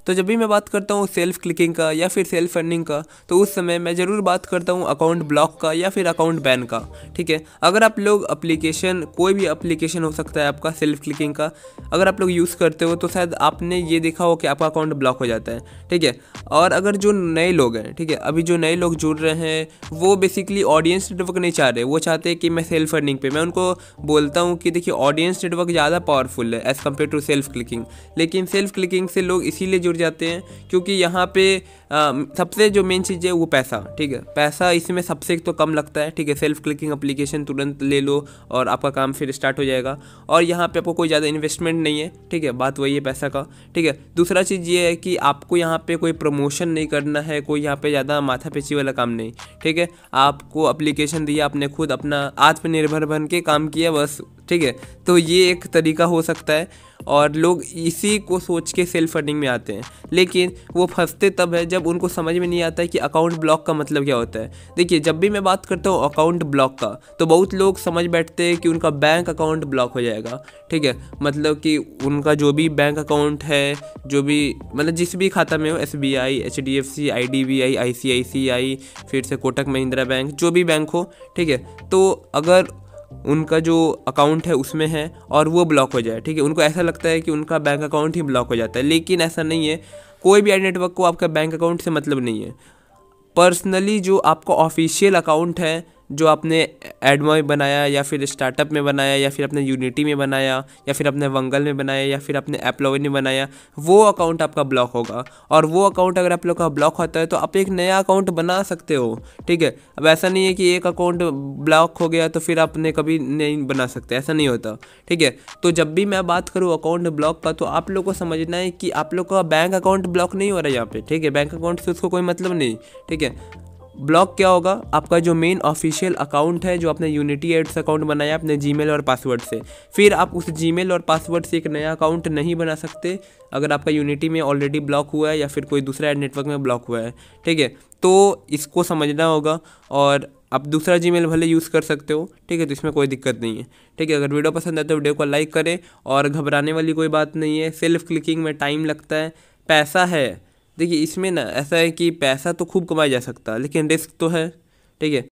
तो जब भी मैं बात करता हूँ सेल्फ क्लिकिंग का या फिर सेल्फ अर्निंग का, तो उस समय मैं ज़रूर बात करता हूँ अकाउंट ब्लॉक का या फिर अकाउंट बैन का। ठीक है, अगर आप लोग एप्लीकेशन, कोई भी एप्लीकेशन हो सकता है आपका सेल्फ क्लिकिंग का, अगर आप लोग यूज़ करते हो तो शायद आपने ये देखा हो कि आपका अकाउंट ब्लॉक हो जाता है। ठीक है, और अगर जो नए लोग हैं, ठीक है, अभी जो नए लोग जुड़ रहे हैं वो बेसिकली ऑडियंस नेटवर्क नहीं चाह रहे, वो चाहते हैं कि मैं सेल्फ अर्निंग पे, मैं उनको बोलता हूँ कि देखिए ऑडियंस नेटवर्क ज़्यादा पावरफुल है as compare to self clicking. लेकिन सेल्फ क्लिकिंग से लोग इसीलिए जुड़ जाते हैं क्योंकि यहाँ पे सबसे जो मेन चीज़ है वो पैसा। ठीक है, पैसा इसमें सबसे तो कम लगता है। ठीक है, सेल्फ क्लिकिंग एप्लीकेशन तुरंत ले लो और आपका काम फिर स्टार्ट हो जाएगा, और यहाँ पे आपको कोई ज़्यादा इन्वेस्टमेंट नहीं है। ठीक है, बात वही है पैसा का। ठीक है, दूसरा चीज़ ये है कि आपको यहाँ पे कोई प्रमोशन नहीं करना है, कोई यहाँ पे ज़्यादा माथापेची वाला काम नहीं। ठीक है, आपको एप्लीकेशन दिया, आपने खुद अपना आत्मनिर्भर बन के काम किया बस। ठीक है, तो ये एक तरीका हो सकता है और लोग इसी को सोच के सेल्फ अर्निंग में आते हैं, लेकिन वो फंसते तब है जब उनको समझ में नहीं आता है कि अकाउंट ब्लॉक का मतलब क्या होता है। देखिए, जब भी मैं बात करता हूँ अकाउंट ब्लॉक का, तो बहुत लोग समझ बैठते हैं कि उनका बैंक अकाउंट ब्लॉक हो जाएगा। ठीक है, मतलब कि उनका जो भी बैंक अकाउंट है, जो भी मतलब जिस भी खाता में हो, SBI, HDFC, IDBI, ICICI, फिर से कोटक महिंद्रा बैंक, जो भी बैंक हो। ठीक है, तो अगर उनका जो अकाउंट है उसमें है और वो ब्लॉक हो जाए, ठीक है, उनको ऐसा लगता है कि उनका बैंक अकाउंट ही ब्लॉक हो जाता है, लेकिन ऐसा नहीं है। कोई भी एड नेटवर्क को आपका बैंक अकाउंट से मतलब नहीं है। पर्सनली जो आपका ऑफिशियल अकाउंट है, जो आपने एडमॉय बनाया या फिर स्टार्टअप में बनाया या फिर अपने यूनिटी में बनाया या फिर अपने वंगल में बनाया या फिर अपने एप्लॉय में बनाया, वो अकाउंट आपका ब्लॉक होगा। और वो अकाउंट अगर आप लोग का ब्लॉक होता है तो आप एक नया अकाउंट बना सकते हो। ठीक है, अब ऐसा नहीं है कि एक अकाउंट ब्लॉक हो गया तो फिर आपने कभी नहीं बना सकते, ऐसा नहीं होता। ठीक है, तो जब भी मैं बात करूँ अकाउंट ब्लॉक का, तो आप लोग को समझना है कि आप लोग का बैंक अकाउंट ब्लॉक नहीं हो रहा है यहाँ पे। ठीक है, बैंक अकाउंट से उसको कोई मतलब नहीं। ठीक है, ब्लॉक क्या होगा, आपका जो मेन ऑफिशियल अकाउंट है, जो आपने यूनिटी एड्स अकाउंट बनाया अपने जीमेल और पासवर्ड से, फिर आप उस जीमेल और पासवर्ड से एक नया अकाउंट नहीं बना सकते अगर आपका यूनिटी में ऑलरेडी ब्लॉक हुआ है या फिर कोई दूसरा एड नेटवर्क में ब्लॉक हुआ है। ठीक है, तो इसको समझना होगा और आप दूसरा जीमेल भले यूज़ कर सकते हो। ठीक है, तो इसमें कोई दिक्कत नहीं है। ठीक है, अगर वीडियो पसंद आए तो वीडियो को लाइक करें, और घबराने वाली कोई बात नहीं है। सेल्फ क्लिकिंग में टाइम लगता है, पैसा है। देखिए, इसमें ना ऐसा है कि पैसा तो खूब कमाया जा सकता है, लेकिन रिस्क तो है। ठीक है।